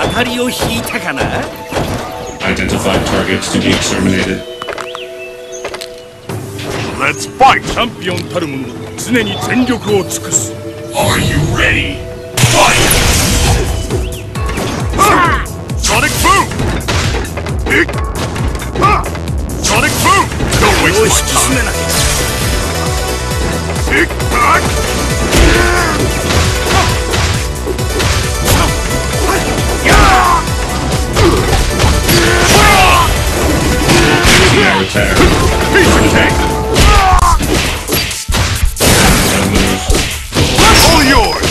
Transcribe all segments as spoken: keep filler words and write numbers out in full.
当たりを引いたかな。 Identified targets to be exterminated. Let's fight! チャンピオンたる者、常に全力を尽くす。 Are you ready? Fight! Sonic Boom! Sonic Boom! Don't waste my time! Big back! Air attack. Piece of cake! All yours!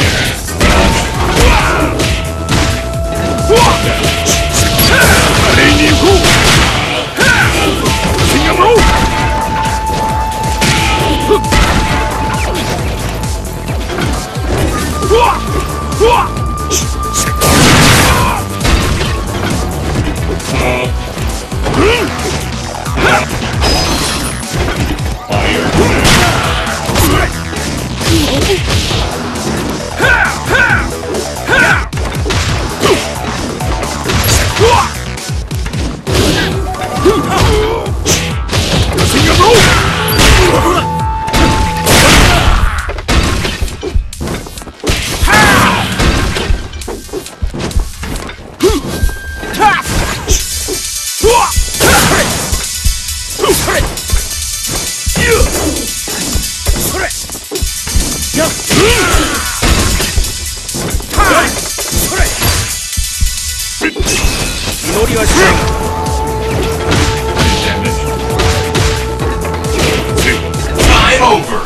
Time over!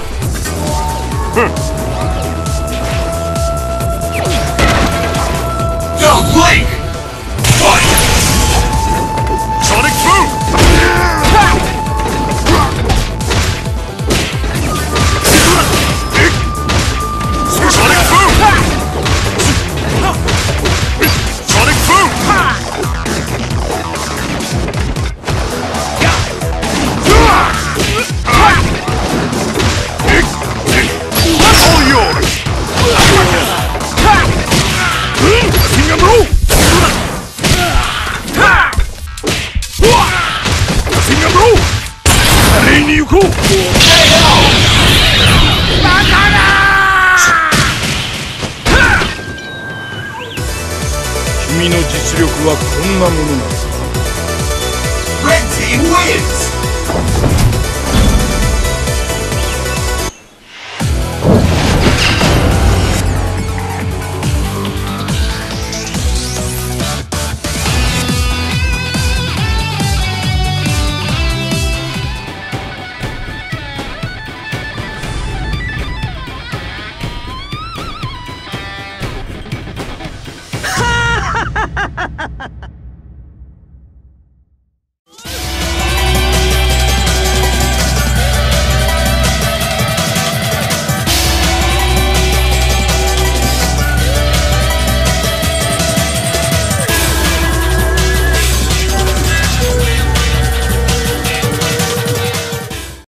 Don't blink! Fight! Sonic Boom! Sonic Boom! Sonic Boom! All yours! Sing and roll! Sing and roll! レイに行こう! 君の実力はこんなものなのか。 Red team wins!